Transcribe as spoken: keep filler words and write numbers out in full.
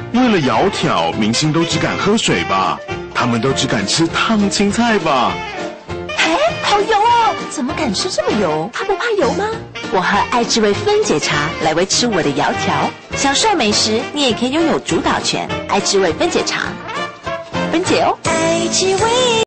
为了窈窕，明星都只敢喝水吧？他们都只敢吃烫青菜吧？ 嘿，好油哦！怎么敢吃这么油？它不怕油吗？我喝爱之味分解茶来维持我的窈窕。享受美食，你也可以拥有主导权。爱之味分解茶，分解哦。爱之味。